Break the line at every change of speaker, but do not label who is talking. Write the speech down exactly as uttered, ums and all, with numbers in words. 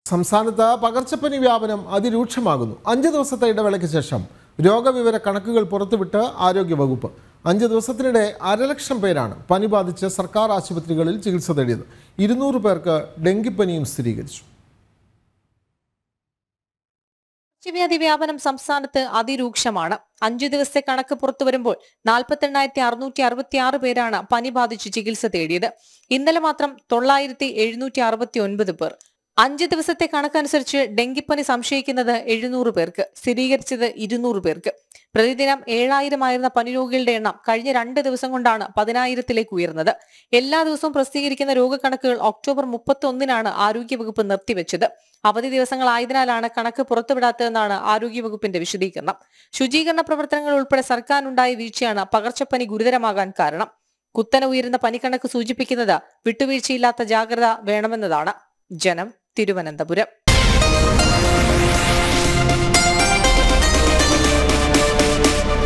സംസ്ഥാനത്ത് പകർച്ചപ്പനി വ്യാപനം അതിരൂക്ഷമാകുന്നു. അഞ്ച് ദിവസത്തെ ഇടവേളയ്ക്ക് ശേഷം രോഗവിവര കണക്കുകൾ പുറത്തുവിട്ട് ആരോഗ്യവകുപ്പ്. അഞ്ച് ദിവസത്തിനിടെ അരലക്ഷം പേരാണ് പനി ബാധിച്ച് സർക്കാർ ആശുപത്രികളിൽ ചികിത്സ തേടിയത്. ഇരുന്നൂറ് പേർക്ക് ഡെങ്കിപ്പനിയും സ്ഥിരീകരിച്ചു.
പകർച്ചവ്യാധി വ്യാപനം സംസ്ഥാനത്ത് അതിരൂക്ഷമാണ്. അഞ്ചു ദിവസത്തെ കണക്ക് പുറത്തു വരുമ്പോൾ നാൽപ്പത്തി എണ്ണായിരത്തി അറുന്നൂറ്റി അറുപത്തി ആറ് പേരാണ് പനി ബാധിച്ച് ചികിത്സ തേടിയത്. ഇന്നലെ മാത്രം തൊള്ളായിരത്തി എഴുന്നൂറ്റി അറുപത്തി ഒൻപത് പേർ. അഞ്ച് ദിവസത്തെ കണക്കനുസരിച്ച് ഡെങ്കിപ്പനി സംശയിക്കുന്നത് എഴുന്നൂറ് പേർക്ക്, സ്ഥിരീകരിച്ചത് ഇരുന്നൂറ് പേർക്ക്. പ്രതിദിനം ഏഴായിരമായിരുന്ന പനിരോഗികളുടെ എണ്ണം കഴിഞ്ഞ രണ്ട് ദിവസം കൊണ്ടാണ് പതിനായിരത്തിലേക്ക് ഉയർന്നത്. എല്ലാ ദിവസവും പ്രസിദ്ധീകരിക്കുന്ന രോഗക്കണക്കുകൾ ഒക്ടോബർ മുപ്പത്തി ഒന്നിനാണ് ആരോഗ്യവകുപ്പ് നിർത്തിവെച്ചത്. അവധി ദിവസങ്ങളായതിനാലാണ് കണക്ക് പുറത്തുവിടാത്തതെന്നാണ് ആരോഗ്യവകുപ്പിന്റെ വിശദീകരണം. ശുചീകരണ പ്രവർത്തനങ്ങൾ ഉൾപ്പെടെ സർക്കാരിനുണ്ടായ വീഴ്ചയാണ് പകർച്ചപ്പനി ഗുരുതരമാകാൻ കാരണം. കുത്തനെ ഉയരുന്ന പനിക്കണക്ക് സൂചിപ്പിക്കുന്നത് വിട്ടുവീഴ്ചയില്ലാത്ത ജാഗ്രത വേണമെന്നതാണ്. ജനം, തിരുവനന്തപുരം.